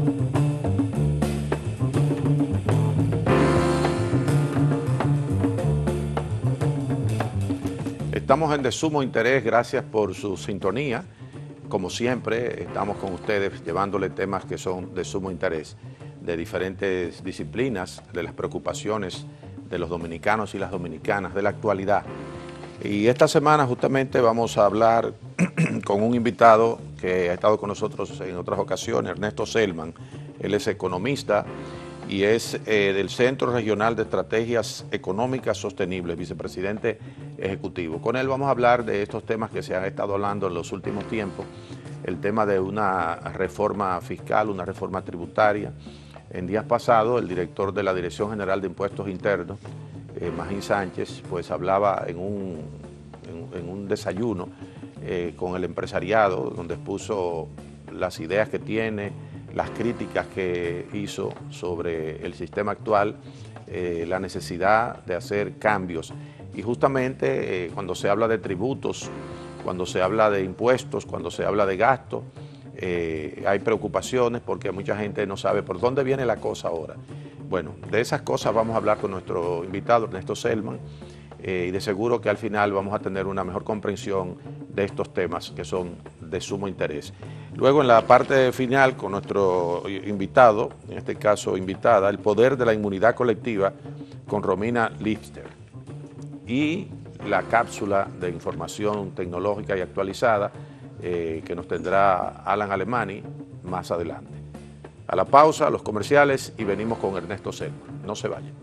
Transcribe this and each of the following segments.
Estamos en de sumo interés, gracias por su sintonía. Como siempre, estamos con ustedes llevándole temas que son de sumo interés, de diferentes disciplinas, de las preocupaciones de los dominicanos y las dominicanas, de la actualidad. Y esta semana justamente vamos a hablar con un invitado que ha estado con nosotros en otras ocasiones, Ernesto Selman. Él es economista y es del Centro Regional de Estrategias Económicas Sostenibles, vicepresidente ejecutivo. Con él vamos a hablar de estos temas que se han estado hablando en los últimos tiempos, el tema de una reforma fiscal, una reforma tributaria. En días pasados, el director de la Dirección General de Impuestos Internos, Magín Sánchez, pues hablaba en un desayuno con el empresariado, donde expuso las ideas que tiene, las críticas que hizo sobre el sistema actual, la necesidad de hacer cambios. Y justamente cuando se habla de tributos, cuando se habla de impuestos, cuando se habla de gastos, hay preocupaciones porque mucha gente no sabe por dónde viene la cosa ahora. Bueno, de esas cosas vamos a hablar con nuestro invitado, Ernesto Selman, y de seguro que al final vamos a tener una mejor comprensión de estos temas que son de sumo interés. Luego en la parte final con nuestro invitado, en este caso invitada, el poder de la inmunidad colectiva con Romina Lipster y la cápsula de información tecnológica y actualizada que nos tendrá Alan Alemany más adelante. A la pausa, los comerciales y venimos con Ernesto Selman. No se vayan.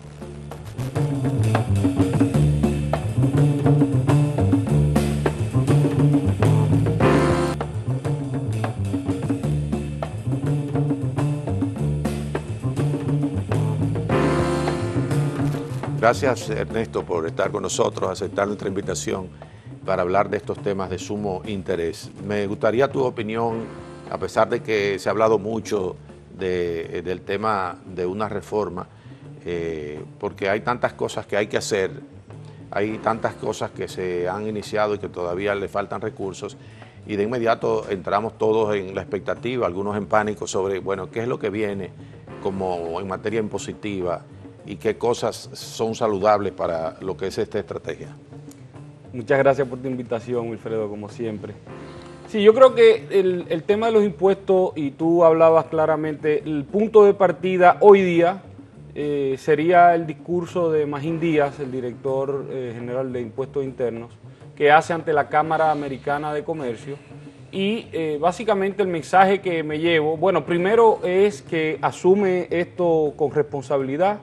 Gracias, Ernesto, por estar con nosotros, aceptar nuestra invitación para hablar de estos temas de sumo interés. Me gustaría tu opinión, a pesar de que se ha hablado mucho del tema de una reforma, porque hay tantas cosas que hay que hacer, hay tantas cosas que se han iniciado y que todavía le faltan recursos, y de inmediato entramos todos en la expectativa, algunos en pánico sobre, bueno, qué es lo que viene como en materia impositiva, y qué cosas son saludables para lo que es esta estrategia. Muchas gracias por tu invitación, Wilfredo, como siempre. Sí, yo creo que el tema de los impuestos, y tú hablabas claramente, el punto de partida hoy día sería el discurso de Magín Díaz, el director general de Impuestos Internos, que hace ante la Cámara Americana de Comercio. Y básicamente el mensaje que me llevo, bueno, primero es que asume esto con responsabilidad,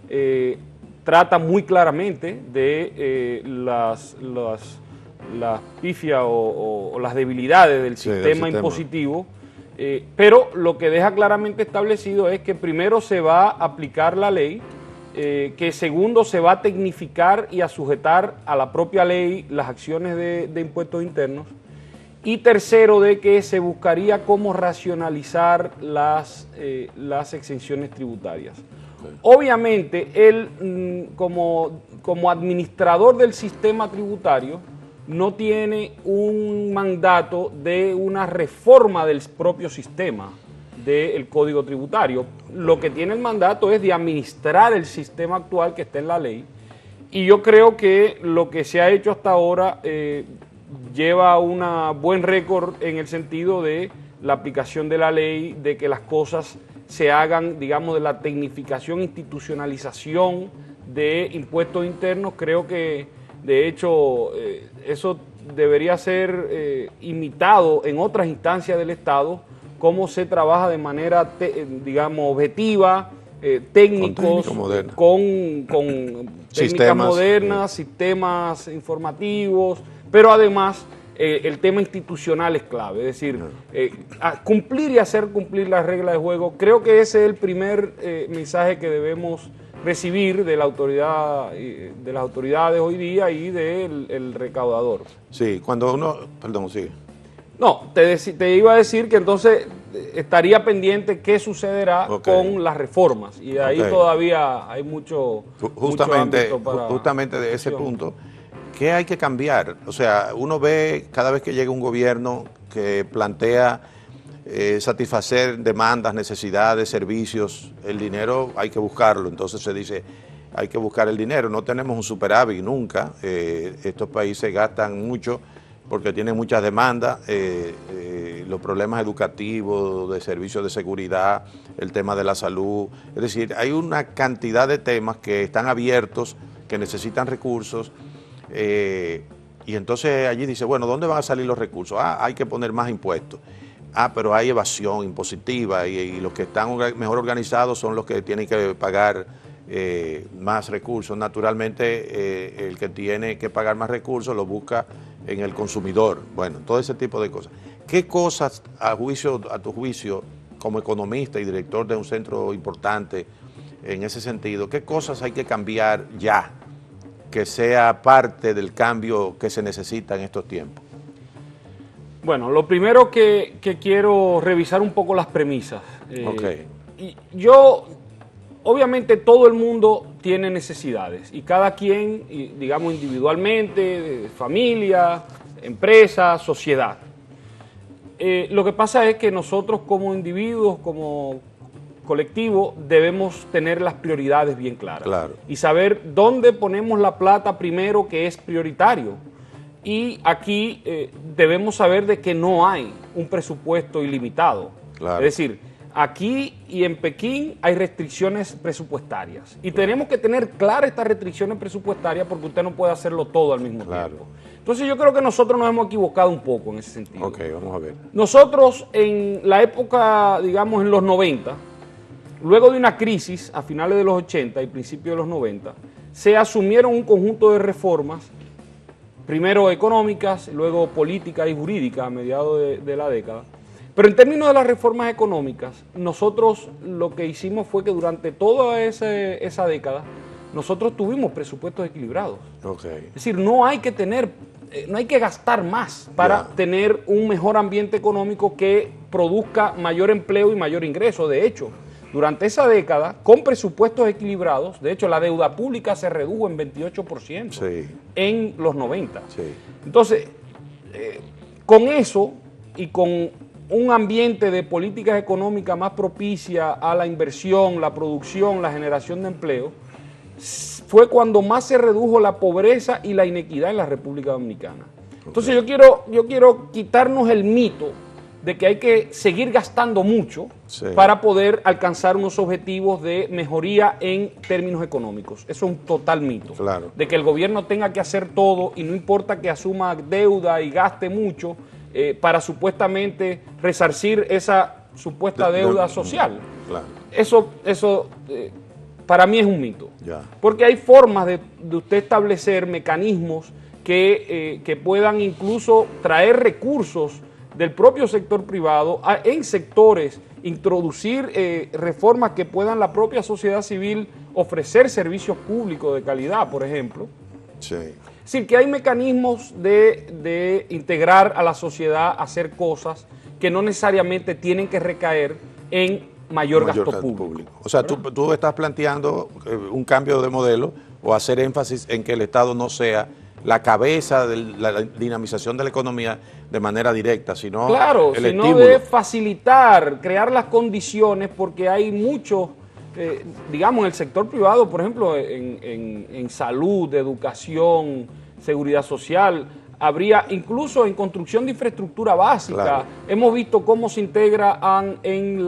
trata muy claramente de las pifias o las debilidades del sistema impositivo, pero lo que deja claramente establecido es que primero se va a aplicar la ley, que segundo se va a tecnificar y a sujetar a la propia ley las acciones de impuestos internos, y tercero de que se buscaría cómo racionalizar las exenciones tributarias. Obviamente, él como administrador del sistema tributario no tiene un mandato de una reforma del propio sistema del Código Tributario. Lo que tiene el mandato es de administrar el sistema actual que está en la ley, y yo creo que lo que se ha hecho hasta ahora lleva un buen récord en el sentido de la aplicación de la ley, de que las cosas se hagan, digamos, de la tecnificación, institucionalización de impuestos internos. Creo que, de hecho, eso debería ser imitado en otras instancias del Estado, cómo se trabaja de manera, digamos, objetiva, técnicos, con técnicas modernas, sistemas informativos, pero además el tema institucional es clave, es decir, cumplir y hacer cumplir las reglas de juego. Creo que ese es el primer mensaje que debemos recibir de la autoridad, de las autoridades hoy día y del recaudador. Sí, cuando uno, perdón, sigue. No, te iba a decir que entonces estaría pendiente qué sucederá con las reformas, y ahí todavía hay mucho ámbito para justamente de ese punto. ¿Qué hay que cambiar? O sea, uno ve cada vez que llega un gobierno que plantea satisfacer demandas, necesidades, servicios. El dinero hay que buscarlo, entonces se dice, hay que buscar el dinero. No tenemos un superávit nunca, estos países gastan mucho porque tienen muchas demandas, los problemas educativos, de servicios de seguridad, el tema de la salud. Es decir, hay una cantidad de temas que están abiertos, que necesitan recursos, y entonces allí dice, bueno, ¿dónde van a salir los recursos? Hay que poner más impuestos. Pero hay evasión impositiva y los que están mejor organizados son los que tienen que pagar más recursos. Naturalmente, el que tiene que pagar más recursos lo busca en el consumidor. Bueno, todo ese tipo de cosas. ¿Qué cosas, a tu juicio, como economista y director de un centro importante en ese sentido, qué cosas hay que cambiar ya, que sea parte del cambio que se necesita en estos tiempos? Bueno, lo primero que quiero revisar un poco las premisas. Okay. Obviamente todo el mundo tiene necesidades y cada quien, digamos individualmente, familia, empresa, sociedad. Lo que pasa es que nosotros como individuos, como colectivo, debemos tener las prioridades bien claras. Claro. Y saber dónde ponemos la plata primero, que es prioritario. Y aquí debemos saber de que no hay un presupuesto ilimitado. Claro. Es decir, aquí y en Pekín hay restricciones presupuestarias. Y tenemos que tener claras estas restricciones presupuestarias porque usted no puede hacerlo todo al mismo tiempo. Entonces yo creo que nosotros nos hemos equivocado un poco en ese sentido. Ok, vamos a ver. Nosotros en la época, digamos en los 90, luego de una crisis a finales de los 80 y principios de los 90, se asumieron un conjunto de reformas, primero económicas, luego políticas y jurídicas a mediados de la década. Pero en términos de las reformas económicas, nosotros lo que hicimos fue que durante toda esa década, nosotros tuvimos presupuestos equilibrados. Okay. Es decir, no hay que gastar más para tener un mejor ambiente económico que produzca mayor empleo y mayor ingreso. De hecho, durante esa década, con presupuestos equilibrados, de hecho la deuda pública se redujo en 28% en los 90. Sí. Entonces, con eso y con un ambiente de políticas económicas más propicia a la inversión, la producción, la generación de empleo, fue cuando más se redujo la pobreza y la inequidad en la República Dominicana. Entonces yo quiero quitarnos el mito de que hay que seguir gastando mucho para poder alcanzar unos objetivos de mejoría en términos económicos. Eso es un total mito. Claro. De que el gobierno tenga que hacer todo y no importa que asuma deuda y gaste mucho para supuestamente resarcir esa supuesta deuda social. Claro. Eso para mí es un mito. Ya. Porque hay formas de usted establecer mecanismos que puedan incluso traer recursos del propio sector privado en sectores, introducir reformas que puedan la propia sociedad civil ofrecer servicios públicos de calidad, por ejemplo. Sí. Es decir, que hay mecanismos de integrar a la sociedad a hacer cosas que no necesariamente tienen que recaer en mayor gasto público. O sea, tú estás planteando un cambio de modelo o hacer énfasis en que el Estado no sea la cabeza de la dinamización de la economía de manera directa, sino el estímulo. Sino de facilitar, crear las condiciones, porque hay muchos, digamos, en el sector privado, por ejemplo, en salud, educación, seguridad social, habría incluso en construcción de infraestructura básica. Claro. Hemos visto cómo se integra en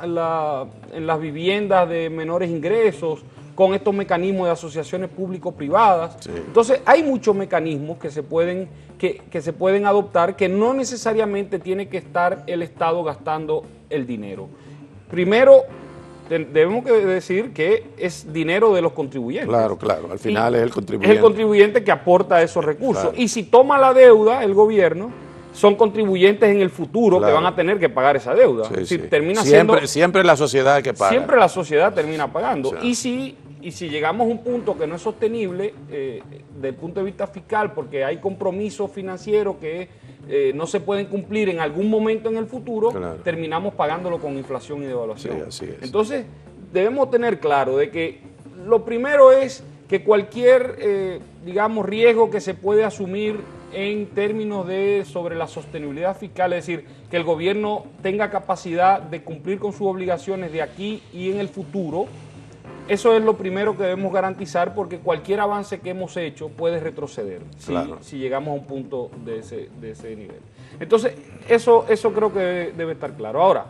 las viviendas de menores ingresos, con estos mecanismos de asociaciones público-privadas. Sí. Entonces, hay muchos mecanismos que se pueden adoptar, que no necesariamente tiene que estar el Estado gastando el dinero. Primero, debemos decir que es dinero de los contribuyentes. Claro, al final es el contribuyente. Es el contribuyente que aporta esos recursos. Claro. Y si toma la deuda el gobierno, son contribuyentes en el futuro que van a tener que pagar esa deuda. Sí, es decir, sí. termina siempre la sociedad que paga. Siempre la sociedad termina pagando. Sí. Y si llegamos a un punto que no es sostenible desde el punto de vista fiscal, porque hay compromisos financieros que no se pueden cumplir en algún momento en el futuro, terminamos pagándolo con inflación y devaluación. Sí, así es. Entonces, debemos tener claro de que lo primero es que cualquier, digamos, riesgo que se puede asumir en términos de sobre la sostenibilidad fiscal, es decir, que el gobierno tenga capacidad de cumplir con sus obligaciones de aquí y en el futuro. Eso es lo primero que debemos garantizar, porque cualquier avance que hemos hecho puede retroceder si llegamos a un punto de ese nivel. Entonces, eso creo que debe estar claro. Ahora,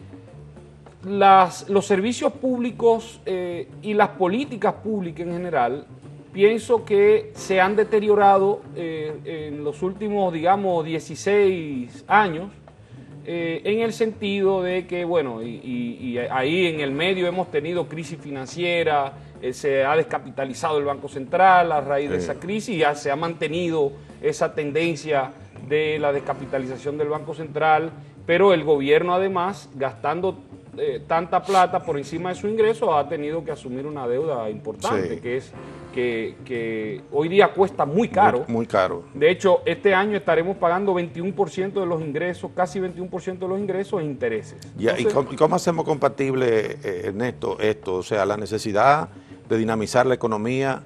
los servicios públicos y las políticas públicas en general, pienso que se han deteriorado en los últimos, digamos, 16 años, en el sentido de que, bueno, y ahí en el medio hemos tenido crisis financiera, se ha descapitalizado el Banco Central a raíz de esa crisis, ya se ha mantenido esa tendencia de la descapitalización del Banco Central, pero el gobierno además, gastando tanta plata por encima de su ingreso, ha tenido que asumir una deuda importante, que es que hoy día cuesta muy caro. Muy caro. De hecho, este año estaremos pagando 21% de los ingresos, casi 21% de los ingresos en intereses. Entonces, ¿y cómo hacemos compatible, Ernesto, esto? O sea, la necesidad de dinamizar la economía,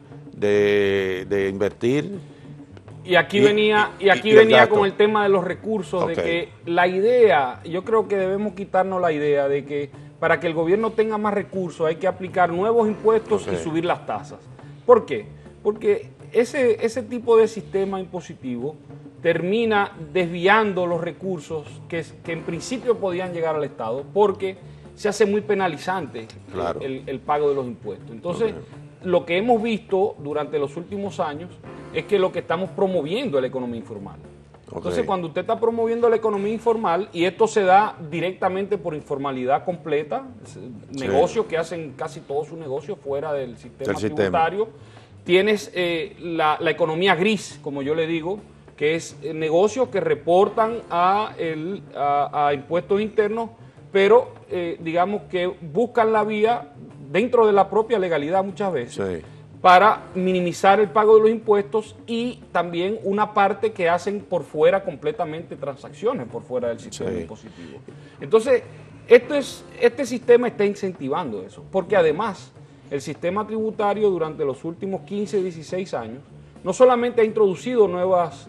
de invertir. Y aquí venía con el tema de los recursos, de que la idea, yo creo que debemos quitarnos la idea de que para que el gobierno tenga más recursos hay que aplicar nuevos impuestos y subir las tasas. ¿Por qué? Porque ese tipo de sistema impositivo termina desviando los recursos que en principio podían llegar al Estado, porque se hace muy penalizante el pago de los impuestos. Entonces, lo que hemos visto durante los últimos años es que lo que estamos promoviendo es la economía informal. Entonces, cuando usted está promoviendo la economía informal, y esto se da directamente por informalidad completa, negocios que hacen casi todo su negocio fuera del sistema tributario, tienes la economía gris, como yo le digo, que es negocios que reportan a impuestos internos, pero digamos que buscan la vía dentro de la propia legalidad muchas veces, para minimizar el pago de los impuestos, y también una parte que hacen por fuera completamente transacciones por fuera del sistema impositivo. Entonces, este sistema está incentivando eso, porque además el sistema tributario durante los últimos 15, 16 años no solamente ha introducido nuevas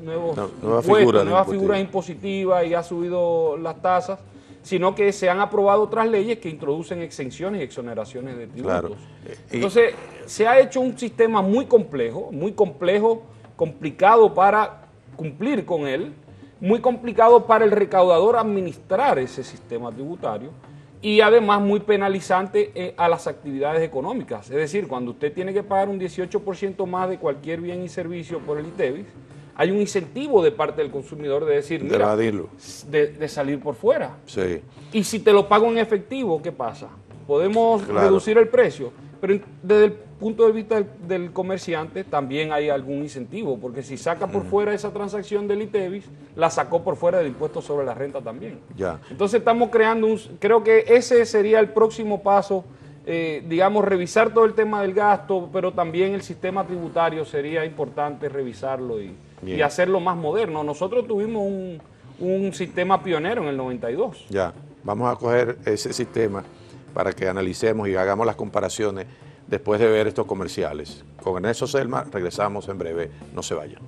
figuras impositivas y ha subido las tasas, sino que se han aprobado otras leyes que introducen exenciones y exoneraciones de tributos. Entonces, se ha hecho un sistema muy complejo, complicado para cumplir con él, muy complicado para el recaudador administrar ese sistema tributario, y además muy penalizante a las actividades económicas. Es decir, cuando usted tiene que pagar un 18% más de cualquier bien y servicio por el ITEVIS, hay un incentivo de parte del consumidor de decir, mira, de salir por fuera. Y si te lo pago en efectivo, ¿qué pasa? Podemos reducir el precio, pero desde el punto de vista del comerciante también hay algún incentivo, porque si saca por fuera esa transacción del ITEVIS, la sacó por fuera del impuesto sobre la renta también. Entonces estamos creando creo que ese sería el próximo paso, digamos, revisar todo el tema del gasto, pero también el sistema tributario sería importante revisarlo y hacerlo más moderno. Nosotros tuvimos un sistema pionero en el 92. Vamos a coger ese sistema para que analicemos y hagamos las comparaciones después de ver estos comerciales. Con Ernesto Selma regresamos en breve, no se vayan.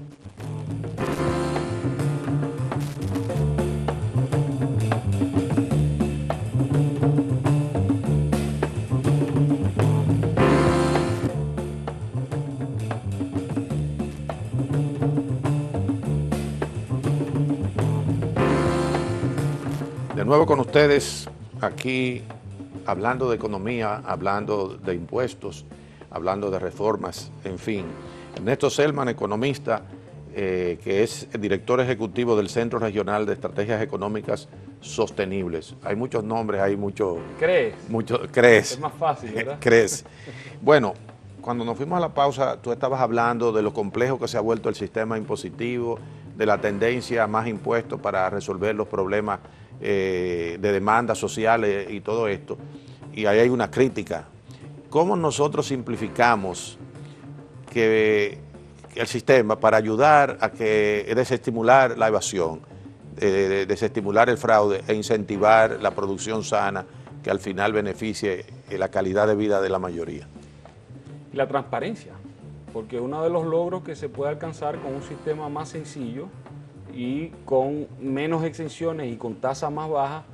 De nuevo con ustedes aquí, hablando de economía, hablando de impuestos, hablando de reformas, en fin. Ernesto Selman, economista, que es el director ejecutivo del Centro Regional de Estrategias Económicas Sostenibles. Hay muchos nombres, hay mucho... ¿Crees? Es más fácil, ¿verdad? ¿Crees? Bueno, cuando nos fuimos a la pausa, tú estabas hablando de lo complejo que se ha vuelto el sistema impositivo, de la tendencia a más impuestos para resolver los problemas de demandas sociales y todo esto, y ahí hay una crítica. ¿Cómo nosotros simplificamos el sistema para ayudar a desestimular la evasión, desestimular el fraude e incentivar la producción sana que al final beneficie la calidad de vida de la mayoría? La transparencia. porque es uno de los logros que se puede alcanzar con un sistema más sencillo y con menos exenciones y con tasas más bajas,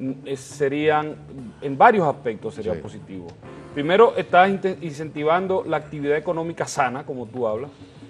serían, en varios aspectos sería positivo. Primero, estás incentivando la actividad económica sana, como tú hablas.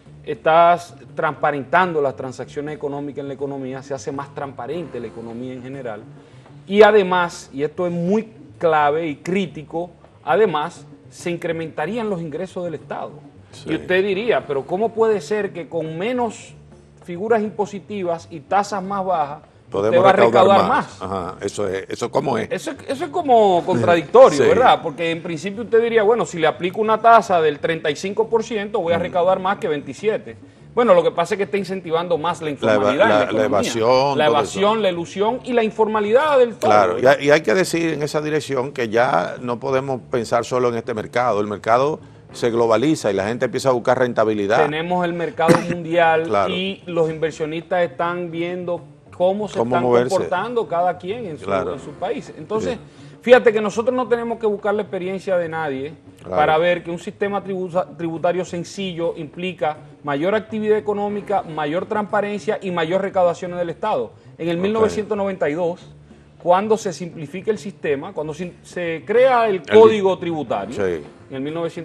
Estás transparentando las transacciones económicas en la economía, se hace más transparente la economía en general. Y además, y esto es muy clave y crítico, además se incrementarían los ingresos del Estado. Sí. Y usted diría, pero ¿cómo puede ser que con menos figuras impositivas y tasas más bajas usted va a recaudar más? Ajá. ¿Eso cómo es? Eso es como contradictorio, sí, ¿verdad? Porque en principio usted diría, bueno, si le aplico una tasa del 35%, voy a recaudar más que 27%. Bueno, lo que pasa es que está incentivando más la informalidad, la evasión. La evasión, la ilusión y la informalidad del todo. Claro, y hay que decir en esa dirección que ya no podemos pensar solo en este mercado. El mercado se globaliza y la gente empieza a buscar rentabilidad. Tenemos el mercado mundial claro. Y los inversionistas están viendo cómo se están comportando cada quien en su país. Entonces, fíjate que nosotros no tenemos que buscar la experiencia de nadie para ver que un sistema tributario sencillo implica mayor actividad económica, mayor transparencia y mayor recaudación del Estado. En el 1992, cuando se simplifica el sistema, cuando se crea el Código Tributario, en el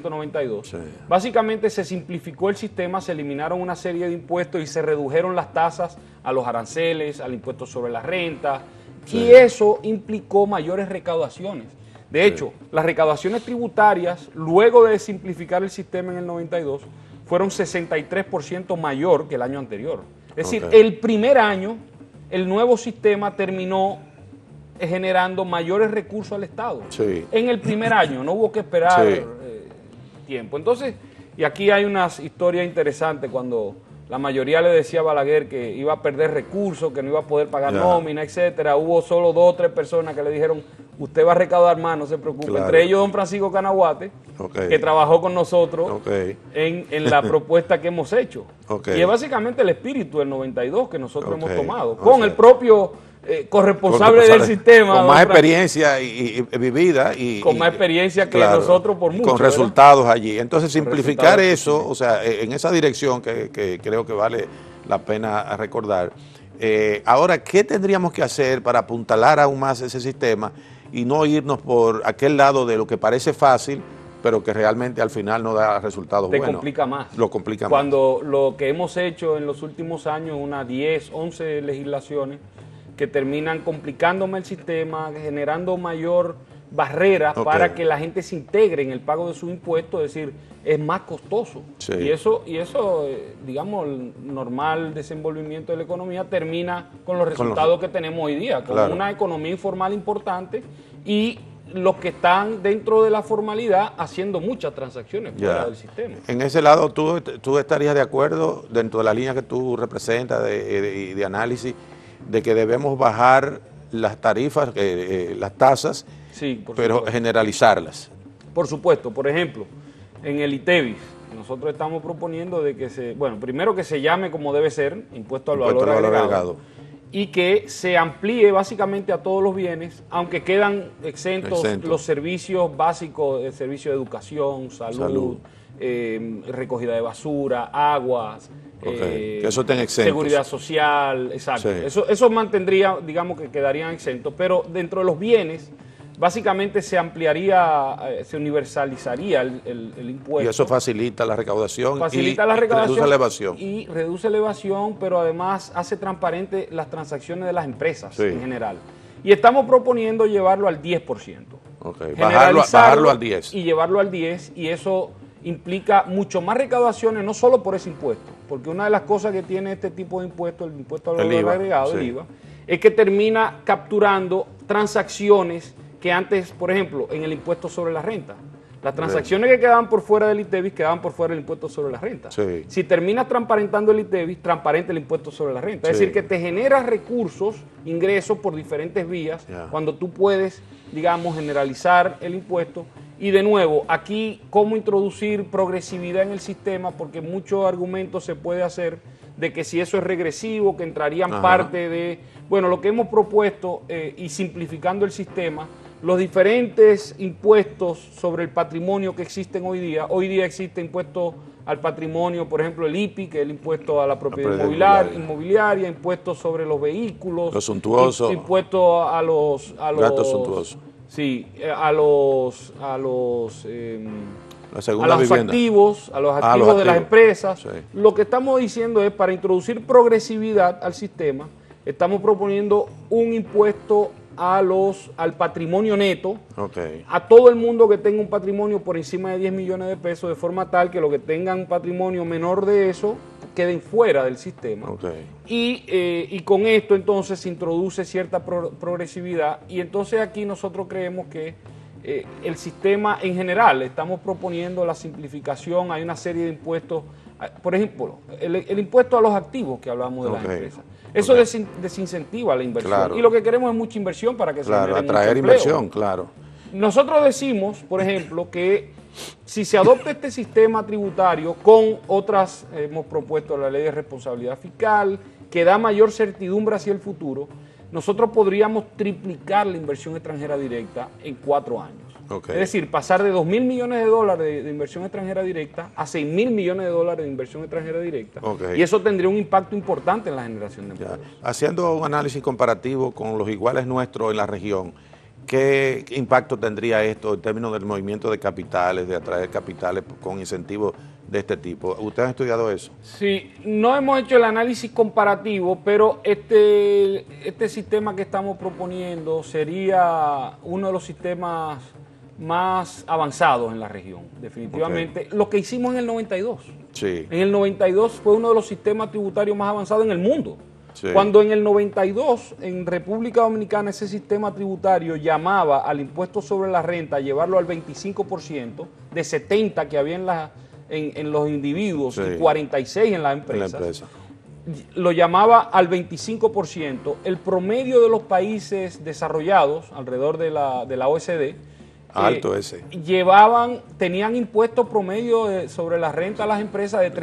1992, básicamente se simplificó el sistema, se eliminaron una serie de impuestos y se redujeron las tasas a los aranceles, al impuesto sobre la renta, y eso implicó mayores recaudaciones. De hecho, las recaudaciones tributarias, luego de simplificar el sistema en el 92, fueron 63% mayor que el año anterior. Es decir, el primer año, el nuevo sistema terminó generando mayores recursos al Estado. En el primer año, no hubo que esperar tiempo. Entonces, y aquí hay unas historias interesantes cuando la mayoría le decía a Balaguer que iba a perder recursos, que no iba a poder pagar nómina, etcétera. Hubo solo 2 o 3 personas que le dijeron, usted va a recaudar más, no se preocupe. Entre ellos don Francisco Canaguate, que trabajó con nosotros en la propuesta que hemos hecho. Y es básicamente el espíritu del 92 que nosotros hemos tomado, con el propio corresponsable del sistema. Con más experiencia y vivida. Con más experiencia que nosotros por mucho. Con resultados allí. Entonces, simplificar eso, o sea, en esa dirección que creo que vale la pena recordar. Ahora, ¿qué tendríamos que hacer para apuntalar aún más ese sistema y no irnos por aquel lado de lo que parece fácil, pero que realmente al final no da resultados buenos? Te complica más. Lo complica más. Cuando lo que hemos hecho en los últimos años, unas 10, 11 legislaciones, que terminan complicándome el sistema, generando mayor barrera para que la gente se integre en el pago de sus impuestos, es decir, es más costoso. Y eso digamos, el normal desenvolvimiento de la economía termina con los resultados que tenemos hoy día, con una economía informal importante y los que están dentro de la formalidad haciendo muchas transacciones fuera del sistema. En ese lado, ¿tú estarías de acuerdo, dentro de la línea que tú representas de análisis, de que debemos bajar las tarifas, las tasas, pero generalizarlas? Por supuesto. Por ejemplo, en el ITEVIS, nosotros estamos proponiendo de que primero que se llame como debe ser, impuesto al valor agregado, y que se amplíe básicamente a todos los bienes, aunque quedan exentos los servicios básicos, el servicio de educación, salud. Recogida de basura, aguas, que eso estén exentos. Seguridad social, exacto. Eso mantendría, digamos que quedarían exentos, pero dentro de los bienes, básicamente se ampliaría, se universalizaría el impuesto. Y eso facilita la recaudación. Reduce la evasión. Y reduce la evasión, pero además hace transparente las transacciones de las empresas en general. Y estamos proponiendo llevarlo al 10%. Bajarlo al 10%. Y llevarlo al 10%, y eso implica mucho más recaudaciones, no solo por ese impuesto, porque una de las cosas que tiene este tipo de impuesto, el impuesto al valor agregado, el IVA, es que termina capturando transacciones que antes, por ejemplo, en el impuesto sobre la renta, las transacciones que quedaban por fuera del ITEVIS quedaban por fuera del impuesto sobre la renta. Si terminas transparentando el ITEVIS, transparente el impuesto sobre la renta. Es decir, que te generas recursos, ingresos por diferentes vías, cuando tú puedes, digamos, generalizar el impuesto. Y de nuevo, aquí, ¿cómo introducir progresividad en el sistema? Porque muchos argumentos se puede hacer de que si eso es regresivo, que entrarían parte de... Bueno, lo que hemos propuesto y simplificando el sistema, los diferentes impuestos sobre el patrimonio que existen hoy día existe impuesto al patrimonio, por ejemplo, el IPI, que es el impuesto a la propiedad inmobiliaria, impuestos sobre los vehículos, los suntuosos, impuestos a los gastos suntuosos. Sí, a los activos de las empresas. Sí. Lo que estamos diciendo es, para introducir progresividad al sistema, estamos proponiendo un impuesto al patrimonio neto, a todo el mundo que tenga un patrimonio por encima de 10 millones de pesos, de forma tal que los que tengan patrimonio menor de eso queden fuera del sistema. Y con esto entonces se introduce cierta progresividad, y entonces aquí nosotros creemos que el sistema en general, estamos proponiendo la simplificación. Hay una serie de impuestos, por ejemplo, el impuesto a los activos que hablamos de las empresas. Eso desincentiva la inversión. Claro. Y lo que queremos es mucha inversión para que se genere mucho empleo. Atraer inversión, claro. Nosotros decimos, por ejemplo, que si se adopta este sistema tributario con otras, hemos propuesto la ley de responsabilidad fiscal, que da mayor certidumbre hacia el futuro, nosotros podríamos triplicar la inversión extranjera directa en 4 años. Es decir, pasar de 2.000 millones de dólares de inversión extranjera directa a 6.000 millones de dólares de inversión extranjera directa. Y eso tendría un impacto importante en la generación de empleo. Haciendo un análisis comparativo con los iguales nuestros en la región, ¿qué impacto tendría esto en términos del movimiento de capitales, de atraer capitales con incentivos de este tipo? ¿Ustedes han estudiado eso? Sí, no hemos hecho el análisis comparativo, pero este sistema que estamos proponiendo sería uno de los sistemas más avanzados en la región, definitivamente. Lo que hicimos en el 92. Sí. En el 92 fue uno de los sistemas tributarios más avanzados en el mundo. Sí. Cuando en el 92, en República Dominicana, ese sistema tributario llamaba al impuesto sobre la renta a llevarlo al 25%, de 70 que había en los individuos, sí, y 46 en las empresas. Lo llamaba al 25%. El promedio de los países desarrollados, alrededor de la OECD, alto ese, tenían impuestos promedio sobre la renta a las empresas de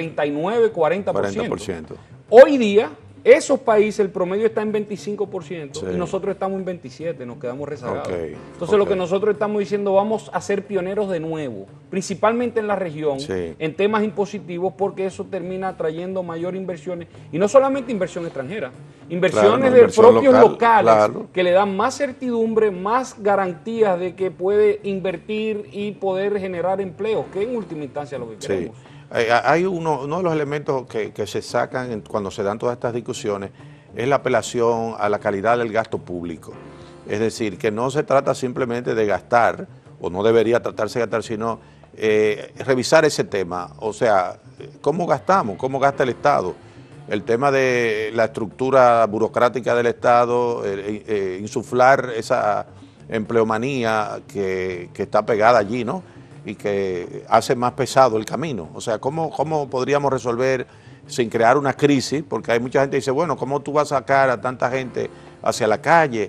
39-40%. Hoy día, esos países, el promedio está en 25%, sí, y nosotros estamos en 27%, nos quedamos rezagados. Entonces lo que nosotros estamos diciendo, vamos a ser pioneros de nuevo, principalmente en la región, sí, en temas impositivos, porque eso termina trayendo mayor inversiones, y no solamente inversión extranjera, inversiones de propios locales, que le dan más certidumbre, más garantías de que puede invertir y poder generar empleos, que en última instancia es lo que queremos. Hay uno de los elementos que se sacan cuando se dan todas estas discusiones, es la apelación a la calidad del gasto público. Es decir, que no se trata simplemente de gastar, o no debería tratarse de gastar, sino revisar ese tema. O sea, ¿cómo gastamos? ¿Cómo gasta el Estado? El tema de la estructura burocrática del Estado, insuflar esa empleomanía que está pegada allí, ¿no? Y que hace más pesado el camino. O sea, ¿cómo podríamos resolver sin crear una crisis? Porque hay mucha gente que dice, bueno, ¿cómo tú vas a sacar a tanta gente hacia la calle?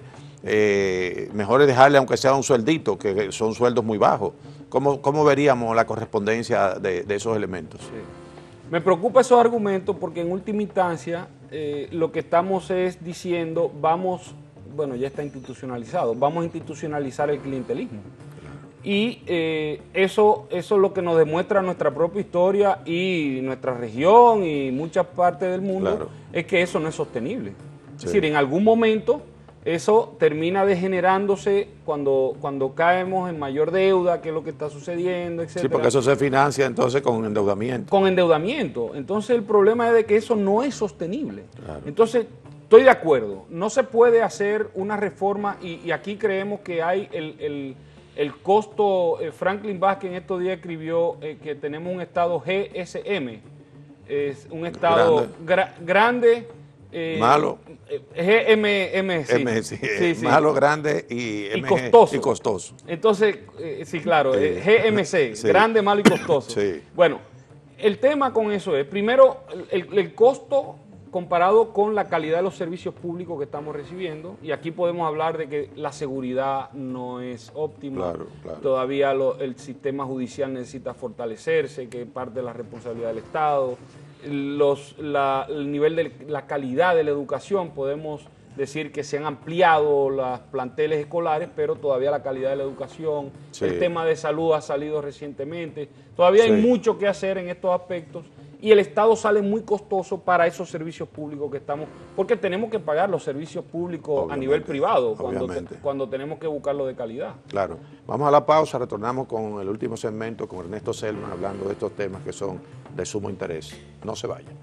Mejor es dejarle aunque sea un sueldito, que son sueldos muy bajos. ¿Cómo veríamos la correspondencia de esos elementos? Sí. Me preocupa esos argumentos porque en última instancia lo que estamos es diciendo, ya está institucionalizado, vamos a institucionalizar el clientelismo. Y eso es lo que nos demuestra nuestra propia historia y nuestra región y muchas partes del mundo, claro, es que eso no es sostenible. Sí. Es decir, en algún momento eso termina degenerándose cuando caemos en mayor deuda, que es lo que está sucediendo, etc. Sí, porque eso se financia entonces con endeudamiento. Con endeudamiento. Entonces el problema es de que eso no es sostenible. Claro. Entonces, estoy de acuerdo, no se puede hacer una reforma y aquí creemos que hay el costo. Franklin Vázquez en estos días escribió que tenemos un estado GSM, es un estado grande, malo, GMM, sí, malo, grande y costoso. Entonces, sí, claro, GMC, sí, grande, malo y costoso. Sí. Bueno, el tema con eso es, primero, el costo comparado con la calidad de los servicios públicos que estamos recibiendo, y aquí podemos hablar de que la seguridad no es óptima, claro. Todavía el sistema judicial necesita fortalecerse, que es parte de la responsabilidad del Estado, el nivel de la calidad de la educación podemos decir que se han ampliado los planteles escolares, pero todavía la calidad de la educación, el tema de salud ha salido recientemente. Todavía hay mucho que hacer en estos aspectos y el Estado sale muy costoso para esos servicios públicos que estamos, porque tenemos que pagar los servicios públicos a nivel privado cuando tenemos que buscarlo de calidad. Claro. Vamos a la pausa, retornamos con el último segmento con Ernesto Selman hablando de estos temas que son de sumo interés. No se vayan.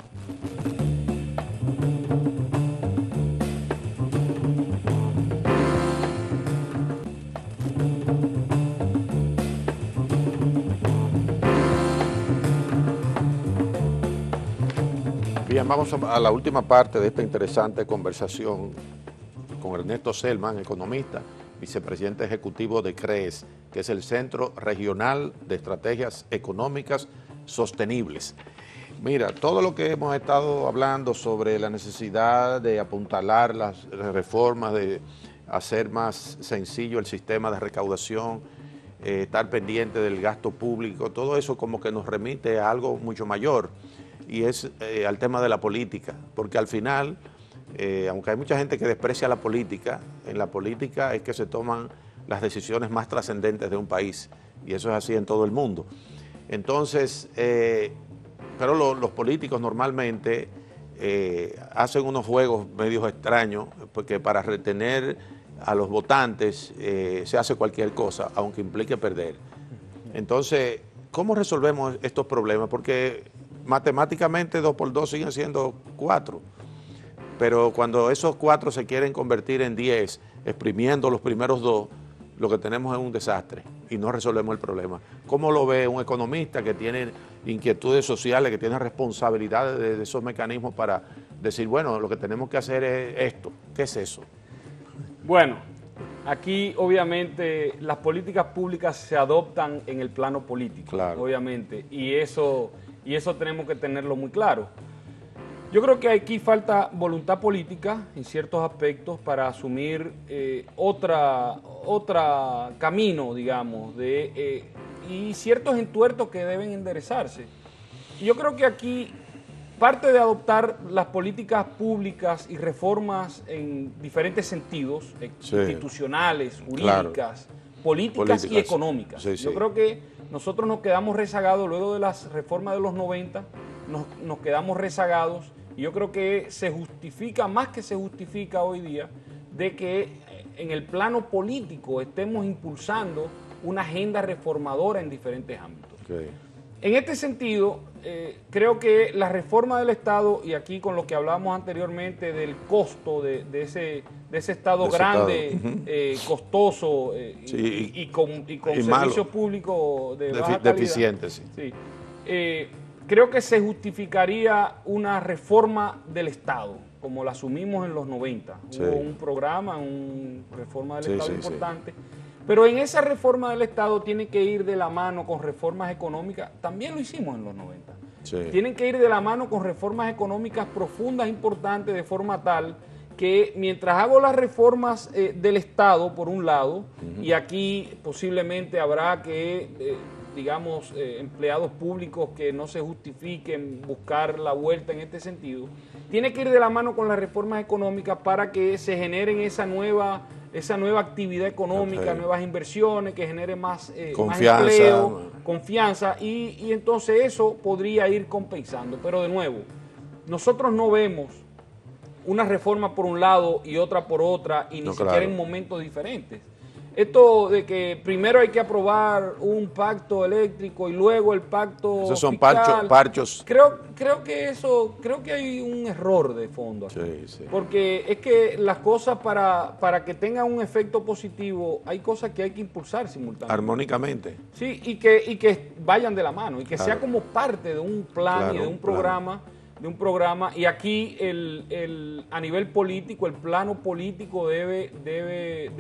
Bien, vamos a la última parte de esta interesante conversación con Ernesto Selman, economista, vicepresidente ejecutivo de CREES, que es el Centro Regional de Estrategias Económicas Sostenibles. Mira, todo lo que hemos estado hablando sobre la necesidad de apuntalar las reformas, de hacer más sencillo el sistema de recaudación, estar pendiente del gasto público, todo eso como que nos remite a algo mucho mayor. Y es al tema de la política, porque al final, aunque hay mucha gente que desprecia la política, en la política es que se toman las decisiones más trascendentes de un país, y eso es así en todo el mundo. Entonces, pero los políticos normalmente hacen unos juegos medios extraños, porque para retener a los votantes se hace cualquier cosa, aunque implique perder. Entonces, ¿cómo resolvemos estos problemas? Porque matemáticamente 2 por 2 siguen siendo 4, pero cuando esos 4 se quieren convertir en 10, exprimiendo los primeros 2, lo que tenemos es un desastre y no resolvemos el problema. ¿Cómo lo ve un economista que tiene inquietudes sociales, que tiene responsabilidades de esos mecanismos para decir, bueno, lo que tenemos que hacer es esto? ¿Qué es eso? Bueno, aquí obviamente las políticas públicas se adoptan en el plano político, claro, obviamente, y eso tenemos que tenerlo muy claro. Yo creo que aquí falta voluntad política en ciertos aspectos para asumir otra camino, digamos, y ciertos entuertos que deben enderezarse. Y yo creo que aquí parte de adoptar las políticas públicas y reformas en diferentes sentidos, institucionales, jurídicas, claro, políticas y económicas. Yo creo que nosotros nos quedamos rezagados luego de las reformas de los 90, nos quedamos rezagados, y yo creo que se justifica, más que se justifica hoy día, de que en el plano político estemos impulsando una agenda reformadora en diferentes ámbitos. En este sentido, creo que la reforma del Estado, y aquí con lo que hablábamos anteriormente del costo de ese Estado grande, costoso y con servicios públicos de baja calidad, deficientes. Creo que se justificaría una reforma del Estado, como la asumimos en los 90. Hubo un programa, una reforma del Estado importante. Pero en esa reforma del Estado tiene que ir de la mano con reformas económicas, también lo hicimos en los 90. Tienen que ir de la mano con reformas económicas profundas, importantes, de forma tal que mientras hago las reformas del Estado, por un lado, y aquí posiblemente habrá que, digamos, empleados públicos que no se justifiquen buscar la vuelta en este sentido, tiene que ir de la mano con las reformas económicas para que se generen esa nueva actividad económica, nuevas inversiones, que genere más empleo, confianza, y entonces eso podría ir compensando. Pero de nuevo, nosotros no vemos una reforma por un lado y otra por otra, y ni siquiera en momentos diferentes. Esto de que primero hay que aprobar un pacto eléctrico y luego el pacto esos son fiscal, parchos. Creo que hay un error de fondo aquí. Porque es que las cosas para que tengan un efecto positivo, hay cosas que hay que impulsar simultáneamente. Armónicamente. Sí, y que vayan de la mano, y que sea como parte de un plan y de un programa. De un programa, y aquí a nivel político, el plano político debe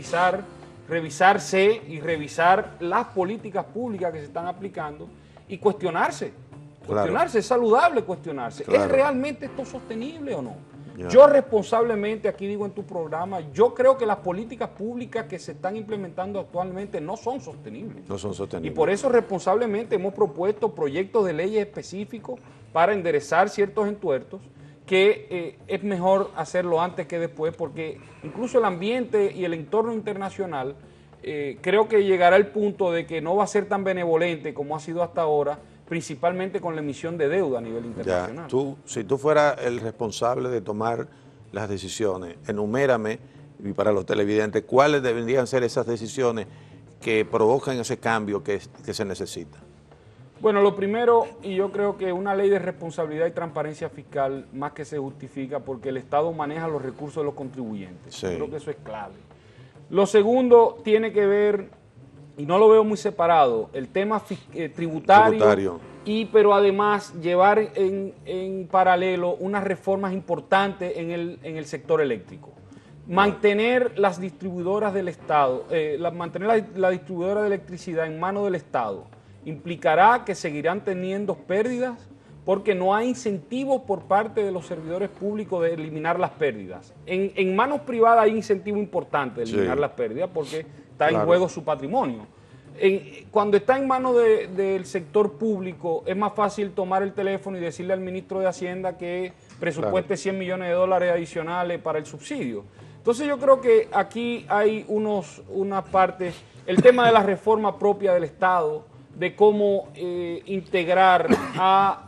revisarse y revisar las políticas públicas que se están aplicando y cuestionarse. Es saludable cuestionarse. ¿Es realmente esto sostenible o no? Yo responsablemente, aquí digo en tu programa, yo creo que las políticas públicas que se están implementando actualmente no son sostenibles. Y por eso responsablemente hemos propuesto proyectos de leyes específicos para enderezar ciertos entuertos que es mejor hacerlo antes que después, porque incluso el ambiente y el entorno internacional creo que llegará el punto de que no va a ser tan benevolente como ha sido hasta ahora, principalmente con la emisión de deuda a nivel internacional. Si tú fueras el responsable de tomar las decisiones, enumérame, y para los televidentes, ¿cuáles deberían ser esas decisiones que provocan ese cambio que se necesita? Bueno, lo primero, y yo creo que una ley de responsabilidad y transparencia fiscal más que se justifica porque el Estado maneja los recursos de los contribuyentes. Sí. Yo creo que eso es clave. Lo segundo tiene que ver, y no lo veo muy separado, el tema tributario. Pero además llevar en paralelo unas reformas importantes en el sector eléctrico. Mantener las distribuidoras del Estado, mantener la distribuidora de electricidad en manos del Estado implicará que seguirán teniendo pérdidas porque no hay incentivo por parte de los servidores públicos de eliminar las pérdidas. En manos privadas hay incentivo importante de eliminar las pérdidas porque está en juego su patrimonio. Cuando está en manos del sector público es más fácil tomar el teléfono y decirle al ministro de Hacienda que presupueste 100 millones de dólares adicionales para el subsidio. Entonces yo creo que aquí hay unas partes, el tema de la reforma propia del Estado, de cómo integrar a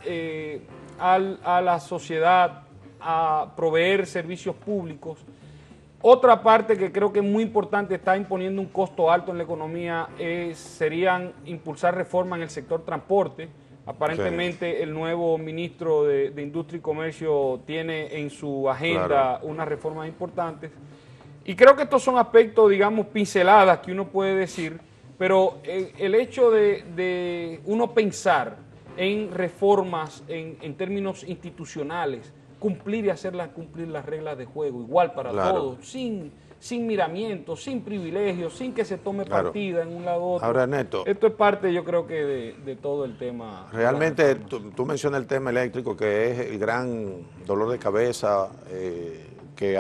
la sociedad a proveer servicios públicos. Otra parte que creo que es muy importante, está imponiendo un costo alto en la economía, serían impulsar reformas en el sector transporte. Aparentemente el nuevo ministro de Industria y Comercio tiene en su agenda unas reformas importantes. Y creo que estos son aspectos, digamos, pinceladas que uno puede decir, pero el hecho de uno pensar en reformas en términos institucionales, cumplir y hacerlas cumplir las reglas de juego, igual para todos, sin miramientos, sin privilegios, sin que se tome partida en un lado u otro. Ahora, Neto, esto es parte, yo creo que de todo el tema. Realmente, tú mencionas el tema eléctrico, que es el gran dolor de cabeza que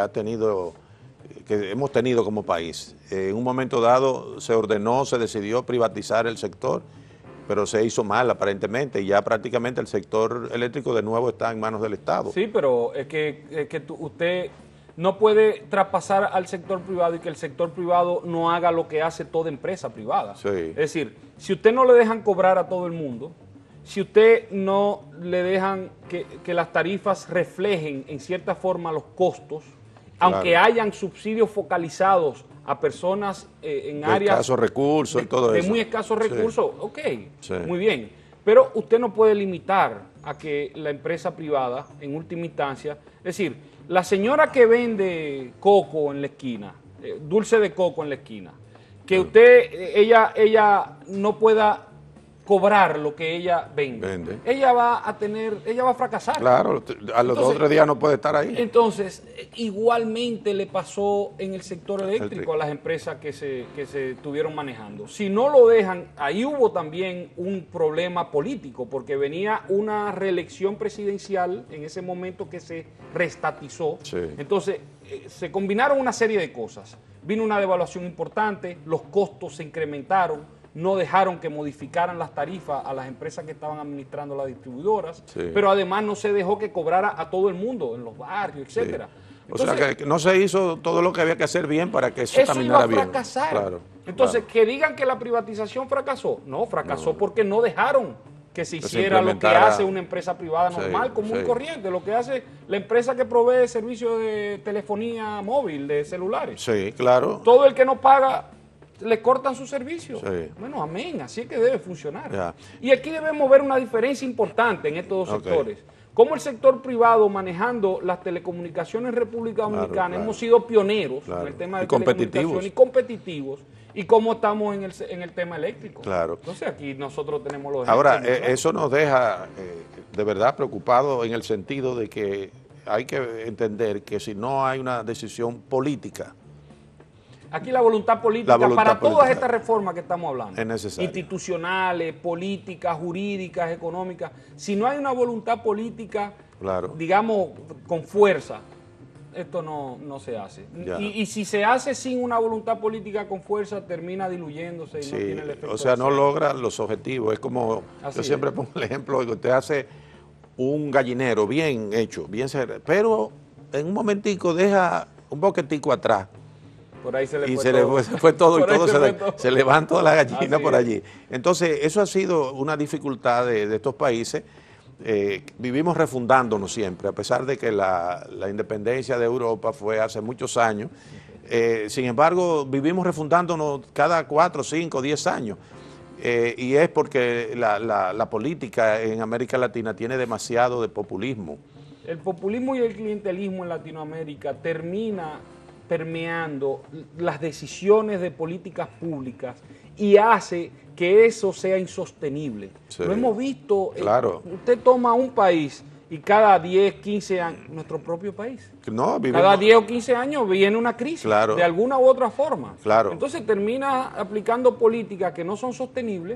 hemos tenido como país. En un momento dado se ordenó, se decidió privatizar el sector, pero se hizo mal aparentemente y ya prácticamente el sector eléctrico de nuevo está en manos del Estado. Sí, pero es que usted no puede traspasar al sector privado y que el sector privado no haga lo que hace toda empresa privada. Sí. Es decir, si usted no le dejan cobrar a todo el mundo, si usted no le dejan que las tarifas reflejen en cierta forma los costos, aunque hayan subsidios focalizados a personas en áreas de escasos recursos y todo eso. De muy escasos recursos, ok, muy bien. Pero usted no puede limitar a que la empresa privada, en última instancia, es decir, la señora que vende coco en la esquina, dulce de coco en la esquina, que ella no pueda cobrar lo que ella vende. Ella va a fracasar. Claro, a los 2 o 3 días no puede estar ahí. Entonces, igualmente le pasó en el sector eléctrico a las empresas que se estuvieron manejando. Si no lo dejan, ahí hubo también un problema político, porque venía una reelección presidencial en ese momento que se reestatizó. Sí. Entonces, se combinaron una serie de cosas. Vino una devaluación importante, los costos se incrementaron, no dejaron que modificaran las tarifas a las empresas que estaban administrando las distribuidoras, pero además no se dejó que cobrara a todo el mundo, en los barrios, etcétera. Entonces, o sea, que no se hizo todo lo que había que hacer bien para que eso caminara bien. Eso iba a fracasar. Claro, entonces, que digan que la privatización fracasó. No, fracasó porque no dejaron que se hiciera lo que hace una empresa privada normal, común y corriente, lo que hace la empresa que provee servicios de telefonía móvil, de celulares. Sí, claro. Todo el que no paga, le cortan su servicio. Sí. Bueno, amén, así es que debe funcionar. Ya. Y aquí debemos ver una diferencia importante en estos dos sectores. Como el sector privado, manejando las telecomunicaciones en República Dominicana, hemos sido pioneros en el tema de telecomunicaciones y competitivos, y cómo estamos en el tema eléctrico. Claro. Entonces aquí nosotros tenemos los... Ahora, eso nos deja de verdad preocupados en el sentido de que hay que entender que si no hay una decisión política, aquí la voluntad política para todas estas reformas que estamos hablando, es necesaria. Institucionales, políticas, jurídicas, económicas. Si no hay una voluntad política, digamos, con fuerza, esto no se hace. Y si se hace sin una voluntad política con fuerza, termina diluyéndose y no tiene el efecto. O sea, no logra los objetivos. Es como, yo siempre pongo el ejemplo de que usted hace un gallinero bien hecho, pero en un momentico deja un boquetico atrás. Por ahí se le y fue se todo. le fue todo y todo todo. se le van todas las gallinas Así por es. allí. Entonces, eso ha sido una dificultad de estos países. Vivimos refundándonos siempre, a pesar de que la independencia de Europa fue hace muchos años. Sin embargo, vivimos refundándonos cada 4, 5, 10 años. Y es porque la política en América Latina tiene demasiado de populismo. El populismo y el clientelismo en Latinoamérica termina permeando las decisiones de políticas públicas y hace que eso sea insostenible. Sí. Lo hemos visto. Claro. Usted toma un país y cada 10, 15 años, nuestro propio país, No, cada 10 o 15 años viene una crisis, claro, de alguna u otra forma. Claro. Entonces termina aplicando políticas que no son sostenibles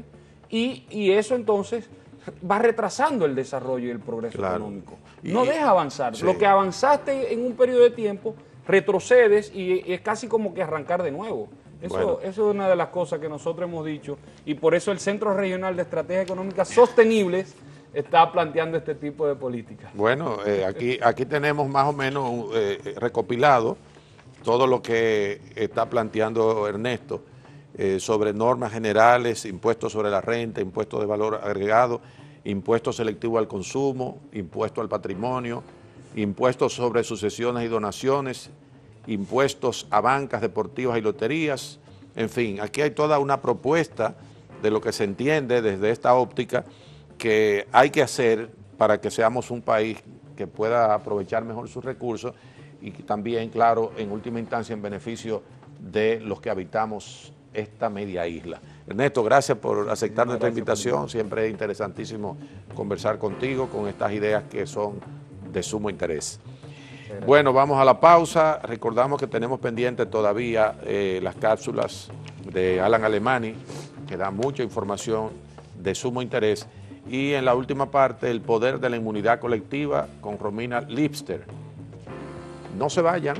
y eso entonces va retrasando el desarrollo y el progreso económico. No deja avanzar. Sí. Lo que avanzaste en un periodo de tiempo, retrocedes y es casi como que arrancar de nuevo. Eso es una de las cosas que nosotros hemos dicho y por eso el Centro Regional de Estrategias Económicas Sostenibles está planteando este tipo de políticas. Bueno, aquí tenemos más o menos recopilado todo lo que está planteando Ernesto sobre normas generales, impuestos sobre la renta, impuestos de valor agregado, impuestos selectivos al consumo, impuesto al patrimonio, impuestos sobre sucesiones y donaciones, impuestos a bancas deportivas y loterías. En fin, aquí hay toda una propuesta de lo que se entiende desde esta óptica que hay que hacer para que seamos un país que pueda aprovechar mejor sus recursos y que también, claro, en última instancia en beneficio de los que habitamos esta media isla. Ernesto, gracias por aceptar nuestra invitación. Siempre es interesantísimo conversar contigo con estas ideas que son de sumo interés. Bueno, vamos a la pausa. Recordamos que tenemos pendiente todavía las cápsulas de Alan Alemany, que da mucha información de sumo interés. Y en la última parte, el poder de la inmunidad colectiva con Romina Lipster. No se vayan.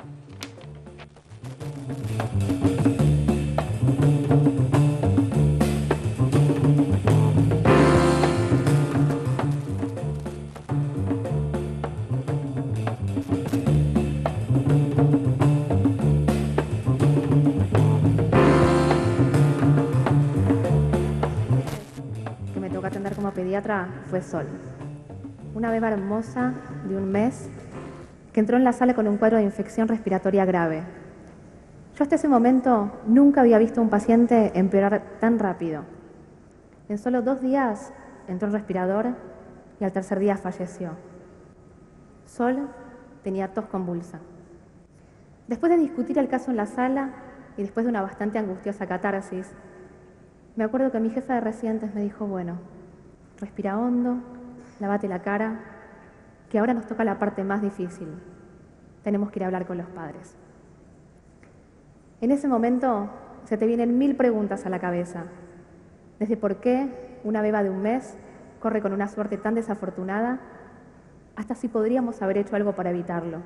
Pediatra fue Sol, una beba hermosa de 1 mes que entró en la sala con un cuadro de infección respiratoria grave. Yo hasta ese momento nunca había visto a un paciente empeorar tan rápido. En solo 2 días entró en respirador y al tercer día falleció. Sol tenía tos convulsa. Después de discutir el caso en la sala y después de una bastante angustiosa catarsis, me acuerdo que mi jefa de residentes me dijo, bueno, respira hondo, lávate la cara, que ahora nos toca la parte más difícil. Tenemos que ir a hablar con los padres. En ese momento se te vienen 1000 preguntas a la cabeza. Desde por qué una beba de 1 mes corre con una suerte tan desafortunada, hasta si podríamos haber hecho algo para evitarlo.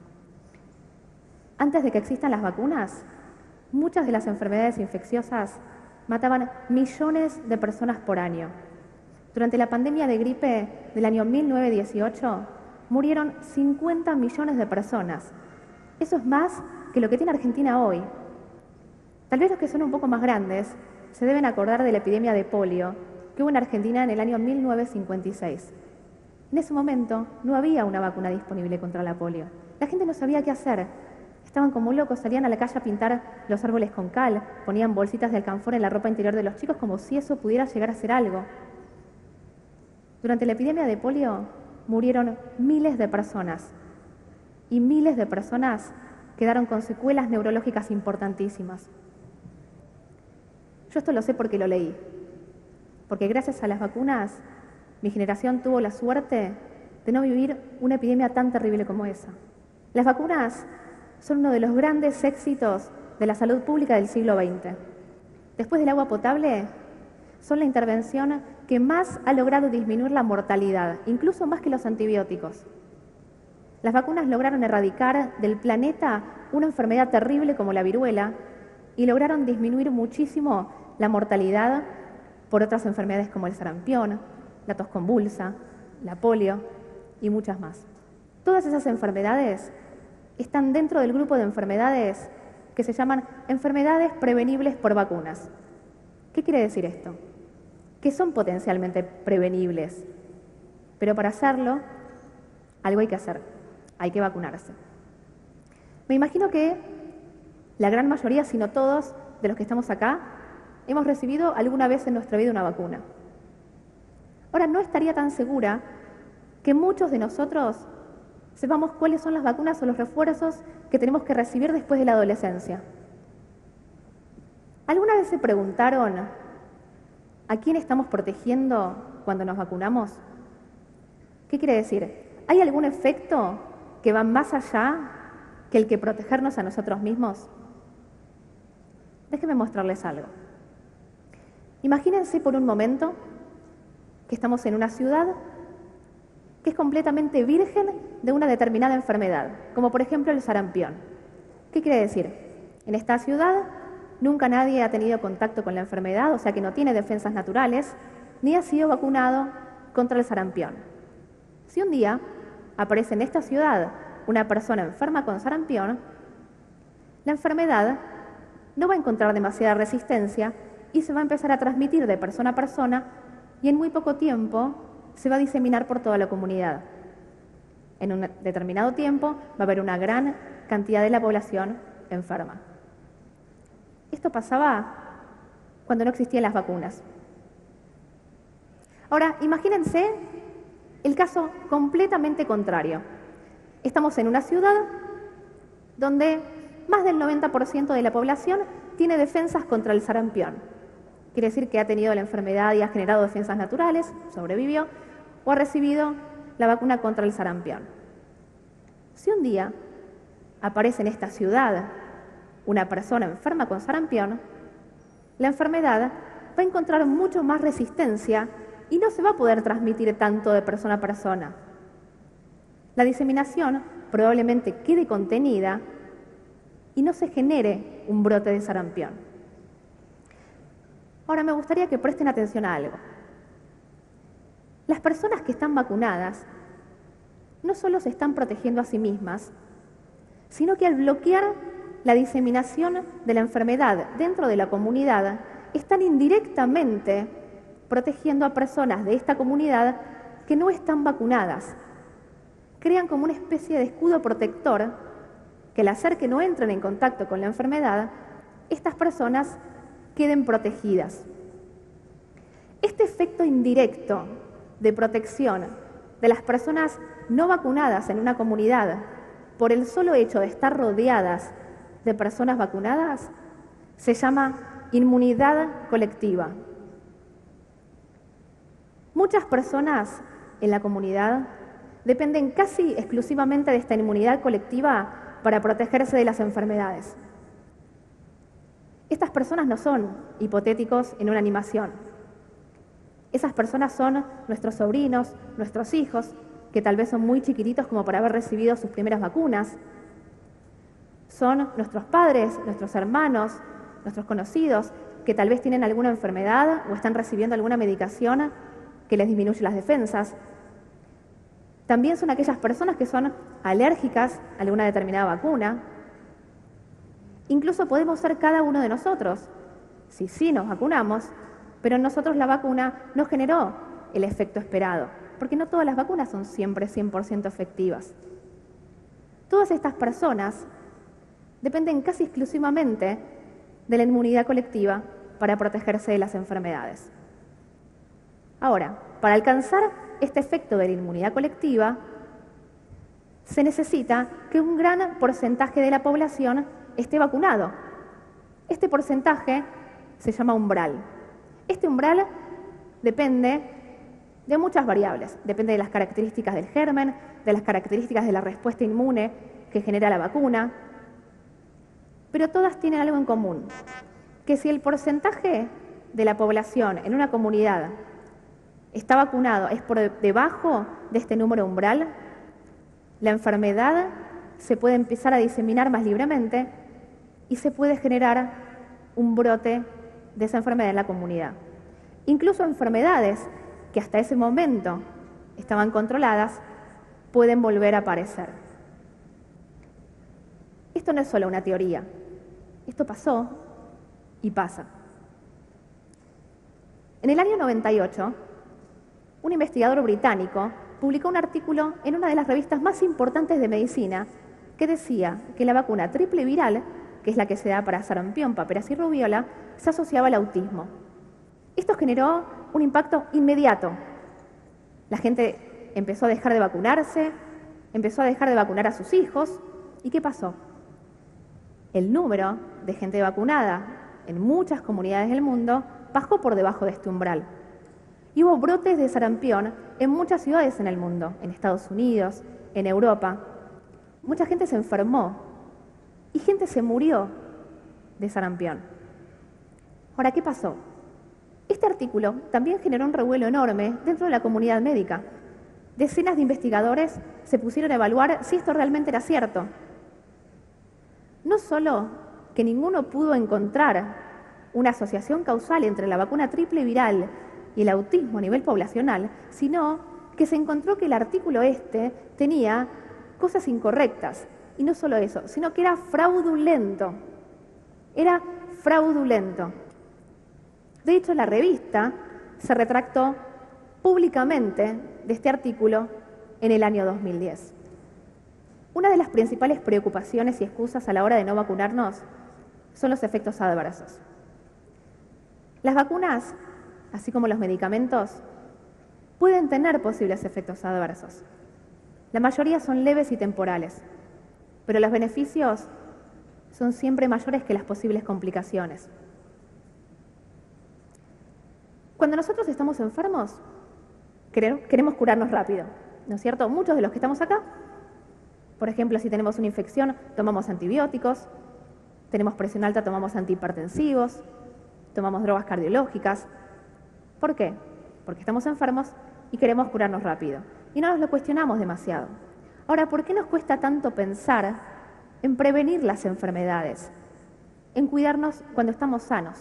Antes de que existan las vacunas, muchas de las enfermedades infecciosas mataban millones de personas por año. Durante la pandemia de gripe del año 1918, murieron 50 millones de personas. Eso es más que lo que tiene Argentina hoy. Tal vez los que son un poco más grandes se deben acordar de la epidemia de polio que hubo en Argentina en el año 1956. En ese momento no había una vacuna disponible contra la polio. La gente no sabía qué hacer. Estaban como locos, salían a la calle a pintar los árboles con cal, ponían bolsitas de alcanfor en la ropa interior de los chicos como si eso pudiera llegar a ser algo. Durante la epidemia de polio murieron miles de personas y miles de personas quedaron con secuelas neurológicas importantísimas. Yo esto lo sé porque lo leí, porque gracias a las vacunas mi generación tuvo la suerte de no vivir una epidemia tan terrible como esa. Las vacunas son uno de los grandes éxitos de la salud pública del siglo XX. Después del agua potable, son la intervención que más ha logrado disminuir la mortalidad, incluso más que los antibióticos. Las vacunas lograron erradicar del planeta una enfermedad terrible como la viruela y lograron disminuir muchísimo la mortalidad por otras enfermedades como el sarampión, la tos convulsa, la polio y muchas más. Todas esas enfermedades están dentro del grupo de enfermedades que se llaman enfermedades prevenibles por vacunas. ¿Qué quiere decir esto? Que son potencialmente prevenibles, pero para hacerlo, algo hay que hacer, hay que vacunarse. Me imagino que la gran mayoría, si no todos, de los que estamos acá, hemos recibido alguna vez en nuestra vida una vacuna. Ahora, no estaría tan segura que muchos de nosotros sepamos cuáles son las vacunas o los refuerzos que tenemos que recibir después de la adolescencia. ¿Alguna vez se preguntaron a quién estamos protegiendo cuando nos vacunamos? ¿Qué quiere decir? ¿Hay algún efecto que va más allá que el que protegernos a nosotros mismos? Déjenme mostrarles algo. Imagínense por un momento que estamos en una ciudad que es completamente virgen de una determinada enfermedad, como por ejemplo el sarampión. ¿Qué quiere decir? En esta ciudad nunca nadie ha tenido contacto con la enfermedad, o sea que no tiene defensas naturales, ni ha sido vacunado contra el sarampión. Si un día aparece en esta ciudad una persona enferma con sarampión, la enfermedad no va a encontrar demasiada resistencia y se va a empezar a transmitir de persona a persona y en muy poco tiempo se va a diseminar por toda la comunidad. En un determinado tiempo va a haber una gran cantidad de la población enferma. Esto pasaba cuando no existían las vacunas. Ahora, imagínense el caso completamente contrario. Estamos en una ciudad donde más del 90% de la población tiene defensas contra el sarampión. Quiere decir que ha tenido la enfermedad y ha generado defensas naturales, sobrevivió, o ha recibido la vacuna contra el sarampión. Si un día aparece en esta ciudad una persona enferma con sarampión, la enfermedad va a encontrar mucho más resistencia y no se va a poder transmitir tanto de persona a persona. La diseminación probablemente quede contenida y no se genere un brote de sarampión. Ahora me gustaría que presten atención a algo. Las personas que están vacunadas no solo se están protegiendo a sí mismas, sino que al bloquear la diseminación de la enfermedad dentro de la comunidad, están indirectamente protegiendo a personas de esta comunidad que no están vacunadas. Crean como una especie de escudo protector que al hacer que no entren en contacto con la enfermedad, estas personas queden protegidas. Este efecto indirecto de protección de las personas no vacunadas en una comunidad por el solo hecho de estar rodeadas de personas vacunadas se llama inmunidad colectiva. Muchas personas en la comunidad dependen casi exclusivamente de esta inmunidad colectiva para protegerse de las enfermedades. Estas personas no son hipotéticos en una animación. Esas personas son nuestros sobrinos, nuestros hijos, que tal vez son muy chiquititos como para haber recibido sus primeras vacunas. Son nuestros padres, nuestros hermanos, nuestros conocidos, que tal vez tienen alguna enfermedad o están recibiendo alguna medicación que les disminuye las defensas. También son aquellas personas que son alérgicas a alguna determinada vacuna. Incluso podemos ser cada uno de nosotros, si sí nos vacunamos, pero en nosotros la vacuna no generó el efecto esperado, porque no todas las vacunas son siempre 100% efectivas. Todas estas personas dependen casi exclusivamente de la inmunidad colectiva para protegerse de las enfermedades. Ahora, para alcanzar este efecto de la inmunidad colectiva, se necesita que un gran porcentaje de la población esté vacunado. Este porcentaje se llama umbral. Este umbral depende de muchas variables. Depende de las características del germen, de las características de la respuesta inmune que genera la vacuna. Pero todas tienen algo en común, que si el porcentaje de la población en una comunidad está vacunado, es por debajo de este número umbral, la enfermedad se puede empezar a diseminar más libremente y se puede generar un brote de esa enfermedad en la comunidad. Incluso enfermedades que hasta ese momento estaban controladas, pueden volver a aparecer. Esto no es solo una teoría, esto pasó y pasa. En el año 98, un investigador británico publicó un artículo en una de las revistas más importantes de medicina que decía que la vacuna triple viral, que es la que se da para sarampión, paperas y rubiola, se asociaba al autismo. Esto generó un impacto inmediato. La gente empezó a dejar de vacunarse, empezó a dejar de vacunar a sus hijos. ¿Y qué pasó? El número de gente vacunada en muchas comunidades del mundo bajó por debajo de este umbral. Y hubo brotes de sarampión en muchas ciudades en el mundo, en Estados Unidos, en Europa. Mucha gente se enfermó y gente se murió de sarampión. Ahora, ¿qué pasó? Este artículo también generó un revuelo enorme dentro de la comunidad médica. Decenas de investigadores se pusieron a evaluar si esto realmente era cierto. No solo que ninguno pudo encontrar una asociación causal entre la vacuna triple viral y el autismo a nivel poblacional, sino que se encontró que el artículo tenía cosas incorrectas. Y no solo eso, sino que era fraudulento. Era fraudulento. De hecho, la revista se retractó públicamente de este artículo en el año 2010. Una de las principales preocupaciones y excusas a la hora de no vacunarnos son los efectos adversos. Las vacunas, así como los medicamentos, pueden tener posibles efectos adversos. La mayoría son leves y temporales, pero los beneficios son siempre mayores que las posibles complicaciones. Cuando nosotros estamos enfermos, queremos curarnos rápido, ¿no es cierto? Muchos de los que estamos acá, por ejemplo, si tenemos una infección, tomamos antibióticos, tenemos presión alta, tomamos antihipertensivos, tomamos drogas cardiológicas. ¿Por qué? Porque estamos enfermos y queremos curarnos rápido. Y no nos lo cuestionamos demasiado. Ahora, ¿por qué nos cuesta tanto pensar en prevenir las enfermedades? En cuidarnos cuando estamos sanos.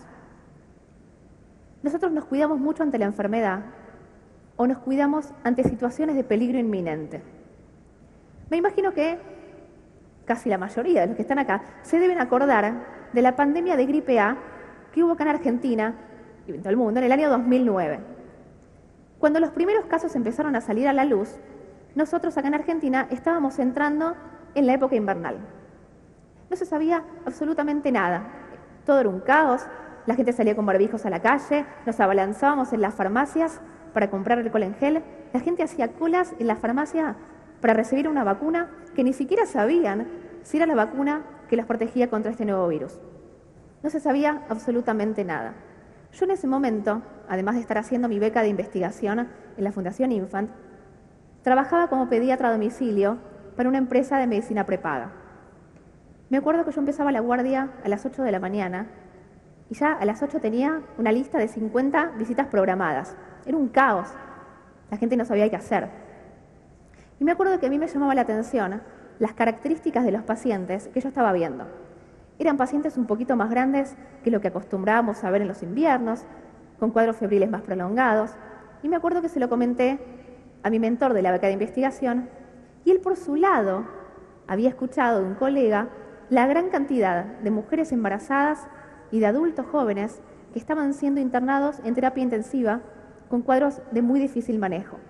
Nosotros nos cuidamos mucho ante la enfermedad o nos cuidamos ante situaciones de peligro inminente. Me imagino que casi la mayoría de los que están acá se deben acordar de la pandemia de gripe A que hubo acá en Argentina y en todo el mundo en el año 2009. Cuando los primeros casos empezaron a salir a la luz, nosotros acá en Argentina estábamos entrando en la época invernal. No se sabía absolutamente nada. Todo era un caos, la gente salía con barbijos a la calle, nos abalanzábamos en las farmacias para comprar alcohol en gel, la gente hacía colas en la farmacia para recibir una vacuna que ni siquiera sabían si era la vacuna que los protegía contra este nuevo virus. No se sabía absolutamente nada. Yo en ese momento, además de estar haciendo mi beca de investigación en la Fundación Infant, trabajaba como pediatra a domicilio para una empresa de medicina prepaga. Me acuerdo que yo empezaba la guardia a las 8 de la mañana y ya a las 8 tenía una lista de 50 visitas programadas. Era un caos. La gente no sabía qué hacer. Y me acuerdo que a mí me llamaba la atención las características de los pacientes que yo estaba viendo. Eran pacientes un poquito más grandes que lo que acostumbrábamos a ver en los inviernos, con cuadros febriles más prolongados. Y me acuerdo que se lo comenté a mi mentor de la beca de investigación y él por su lado había escuchado de un colega la gran cantidad de mujeres embarazadas y de adultos jóvenes que estaban siendo internados en terapia intensiva con cuadros de muy difícil manejo.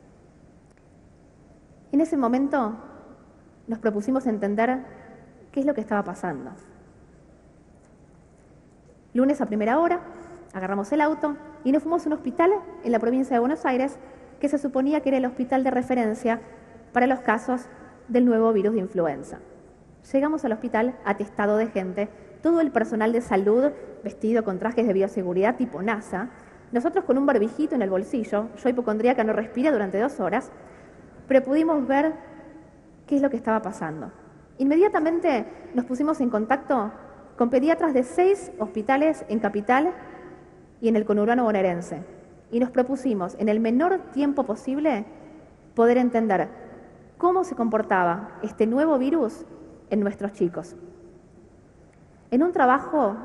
En ese momento nos propusimos entender qué es lo que estaba pasando. Lunes a primera hora, agarramos el auto y nos fuimos a un hospital en la provincia de Buenos Aires que se suponía que era el hospital de referencia para los casos del nuevo virus de influenza. Llegamos al hospital atestado de gente, todo el personal de salud vestido con trajes de bioseguridad tipo NASA, nosotros con un barbijito en el bolsillo, yo hipocondríaca no respiré durante 2 horas, pero pudimos ver qué es lo que estaba pasando. Inmediatamente nos pusimos en contacto con pediatras de 6 hospitales en Capital y en el conurbano bonaerense. Y nos propusimos, en el menor tiempo posible, poder entender cómo se comportaba este nuevo virus en nuestros chicos. En un trabajo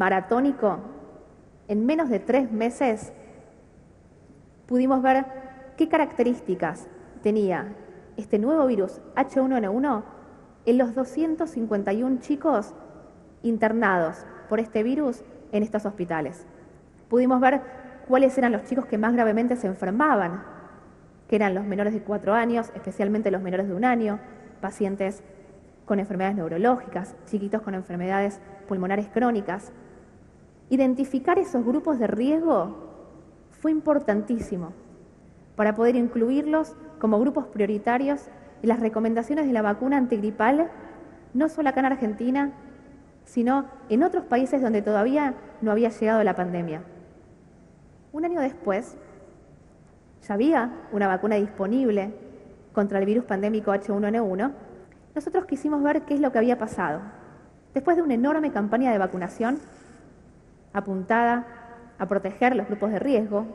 maratónico, en menos de 3 meses, pudimos ver qué características tenía este nuevo virus H1N1 en los 251 chicos internados por este virus en estos hospitales. Pudimos ver cuáles eran los chicos que más gravemente se enfermaban, que eran los menores de 4 años, especialmente los menores de 1 año, pacientes con enfermedades neurológicas, chiquitos con enfermedades pulmonares crónicas. Identificar esos grupos de riesgo fue importantísimo para poder incluirlos como grupos prioritarios en las recomendaciones de la vacuna antigripal, no solo acá en Argentina, sino en otros países donde todavía no había llegado la pandemia. Un año después, ya había una vacuna disponible contra el virus pandémico H1N1. Nosotros quisimos ver qué es lo que había pasado. Después de una enorme campaña de vacunación apuntada a proteger los grupos de riesgo,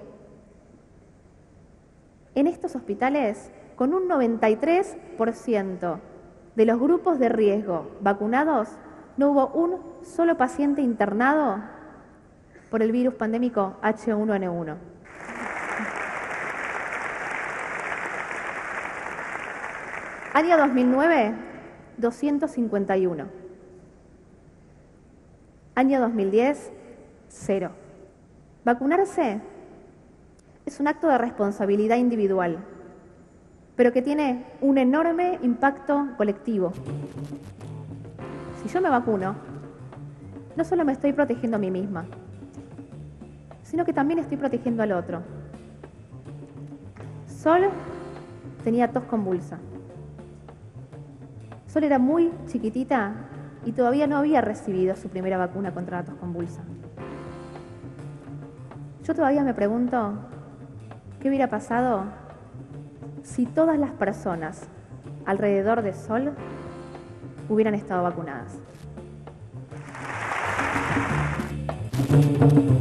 en estos hospitales, con un 93% de los grupos de riesgo vacunados, no hubo un solo paciente internado por el virus pandémico H1N1. Año 2009, 251. Año 2010, 0. Vacunarse es un acto de responsabilidad individual, pero que tiene un enorme impacto colectivo. Si yo me vacuno, no solo me estoy protegiendo a mí misma, sino que también estoy protegiendo al otro. Sol tenía tos convulsa. Sol era muy chiquitita y todavía no había recibido su primera vacuna contra la tos convulsa. Yo todavía me pregunto, ¿qué hubiera pasado si todas las personas alrededor de Sol hubieran estado vacunadas?